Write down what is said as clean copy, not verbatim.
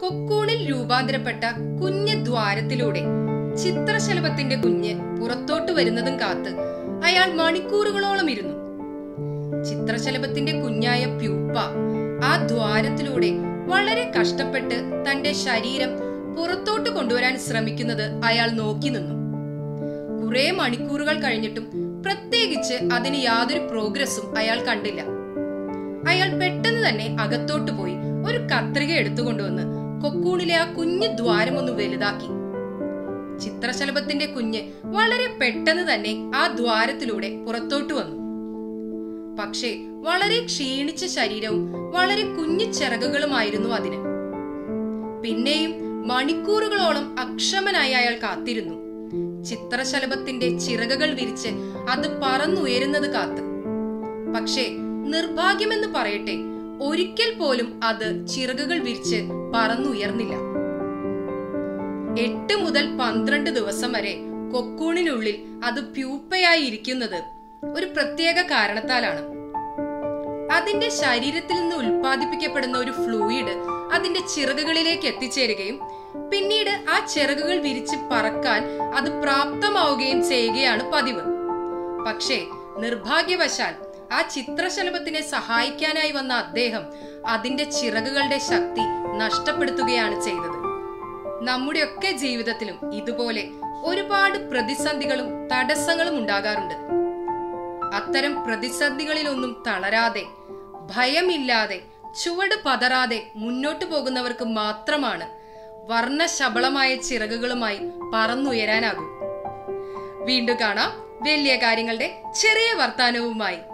കൊക്കൂണിൽ രൂപാന്തരപ്പെട്ട കുഞ്ഞ് ദ്വാരത്തിലൂടെ ചിത്രശലഭത്തിന്റെ കുഞ്ഞ് പുറത്തോട്ട് വരുന്നതും കാത്ത് അയാൾ മണിക്കൂറുകളോളം ഇരുന്നു. ചിത്രശലഭത്തിന്റെ കുഞ്ഞായ പ്യൂപ്പ ആ ദ്വാരത്തിലൂടെ വളരെ കഷ്ടപ്പെട്ട് തന്റെ ശരീരം പുറത്തോട്ട് കൊണ്ടുവരാൻ ശ്രമിക്കുന്നത് അയാൾ നോക്കി നിന്നു. കുറെ മണിക്കൂറുകൾ കഴിഞ്ഞിട്ടും പ്രത്യേകിച്ച് അതിന് യാതൊരു പ്രോഗ്രസും അയാൾ കണ്ടില്ല. അയാൾ പെട്ടെന്ന് തന്നെ അകത്തോട്ട് പോയി ഒരു കത്രിക എടുത്തുകൊണ്ടുവന്ന് കൊക്കൂണിലെ ആ കുഞ്ഞു ദ്വാരം ഒന്ന് വലുതാക്കി. ചിത്രശലഭത്തിന്റെ കുഞ്ഞ് വളരെ പെട്ടെന്ന് തന്നെ ആ ദ്വാരത്തിലൂടെ പുറത്തോട്ട് വന്നു. പക്ഷേ വളരെ ക്ഷീണിച്ച ശരീരവും വളരെ കുഞ്ഞു ചിറകുകളുമായിരുന്നു അതിന്. പിന്നെയും മണിക്കൂറുകളോളം അക്ഷമനായി അയാൾ കാത്തിരുന്നു, ചിത്രശലഭത്തിന്റെ ചിറകുകൾ വിരിച്ച് അത് പറന്നുയരുന്നത് കാത്ത്. പക്ഷേ നിർഭാഗ്യമെന്ന് പറയട്ടെ, ഒരിക്കൽ പോലും അത് ചിറകുകൾ വിരിച്ച് പറന്നുയർന്നില്ല. 8 മുതൽ 12 ദിവസം വരെ കൊക്കൂണിനുള്ളിൽ അത് പ്യൂപ്പയായി ഇരിക്കുന്നത് ഒരു പ്രത്യേക കാരണത്താലാണ്. അതിന്റെ ശരീരത്തിൽ നിന്ന് ഉൽപ്പാദിപ്പിക്കപ്പെടുന്ന ഒരു ഫ്ലൂയിഡ് അതിന്റെ ചിറകുകളിലേക്ക് എത്തിച്ചേരുകയും പിന്നീട് ആ ചിറകുകൾ വിരിച്ച് പറക്കാൻ അത് പ്രാപ്തമാവുകയും ചെയ്യുകയാണ് പതിവ്. പക്ഷേ നിർഭാഗ്യവശാൽ ആ ചിത്രശലഭത്തിനെ സഹായിക്കാനായി വന്ന അദ്ദേഹം അതിന്റെ ചിറകുകളുടെ ശക്തി നഷ്ടപ്പെടുത്തുകയാണ് ചെയ്തത്. നമ്മുടെയൊക്കെ ജീവിതത്തിലും ഇതുപോലെ ഒരുപാട് പ്രതിസന്ധികളും തടസ്സങ്ങളും ഉണ്ടാകാറുണ്ട്. അത്തരം പ്രതിസന്ധികളിലൊന്നും തളരാതെ, ഭയമില്ലാതെ, ചുവട് പതറാതെ മുന്നോട്ടു പോകുന്നവർക്ക് മാത്രമാണ് വർണ്ണശബളമായ ചിറകുകളുമായി പറന്നുയരാനാകും. വീണ്ടും കാണാം വലിയ കാര്യങ്ങളുടെ ചെറിയ വർത്താനവുമായി.